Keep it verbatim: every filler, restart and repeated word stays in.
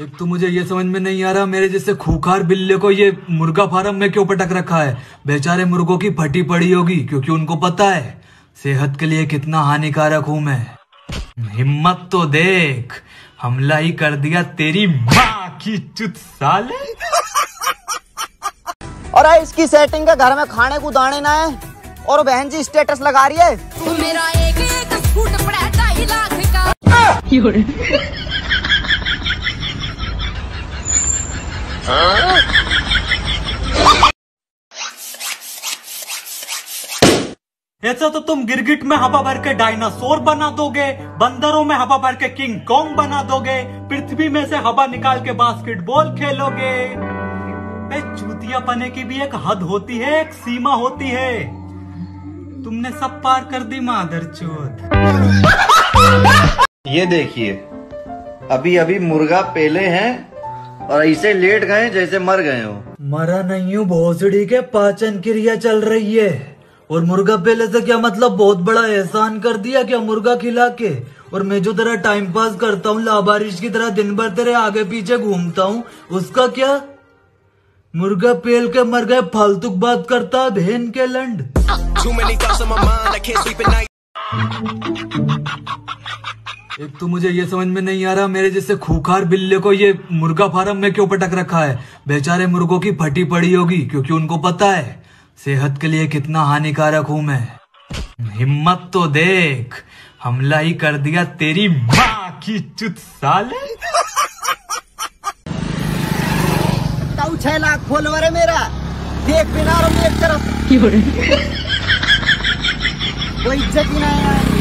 एक तो मुझे ये समझ में नहीं आ रहा, मेरे जैसे खूंखार बिल्ले को ये मुर्गा फार्म में क्यों पटक रखा है। बेचारे मुर्गों की फटी पड़ी होगी, क्योंकि उनको पता है सेहत के लिए कितना हानिकारक हूं मैं। हिम्मत तो देख, हमला ही कर दिया तेरी माँ की चुत साले। और इसकी सेटिंग का घर में खाने को दाने ना है, और बहन जी स्टेटस लगा रही है तू मेरा एक एक फूट पड़ा ढाई लाख का। ऐसा तो तुम गिरगिट में हवा भर के डायनासोर बना दोगे, बंदरों में हवा भर के किंग कॉन्ग बना दोगे, पृथ्वी में से हवा निकाल के बास्केटबॉल खेलोगे। चूतिया पने की भी एक हद होती है, एक सीमा होती है। तुमने सब पार कर दी मादरचोद। ये देखिए, अभी अभी मुर्गा पेले हैं और ऐसे लेट गए जैसे मर गए हो। मरा नहीं हूँ, भोसड़ी के पाचन क्रिया चल रही है। और मुर्गा पेले से क्या मतलब, बहुत बड़ा एहसान कर दिया क्या मुर्गा खिला के। और मैं जो तेरा टाइम पास करता हूँ लाबारिश की तरह दिन भर तेरे आगे पीछे घूमता हूँ, उसका क्या। मुर्गा पेल के मर गए, फालतू बात करता बहन के लंड। एक तो मुझे ये समझ में नहीं आ रहा, मेरे जैसे खूंखार बिल्ले को ये मुर्गा फार्म में क्यों पटक रखा है। बेचारे मुर्गों की फटी पड़ी होगी, क्योंकि उनको पता है सेहत के लिए कितना हानिकारक हूं मैं। हिम्मत तो देख, हमला ही कर दिया तेरी माँ की चुत साले। छह लाख फॉलोवर है मेरा, देख बिना और एक तरफ कोई इज्जत ही नहीं है।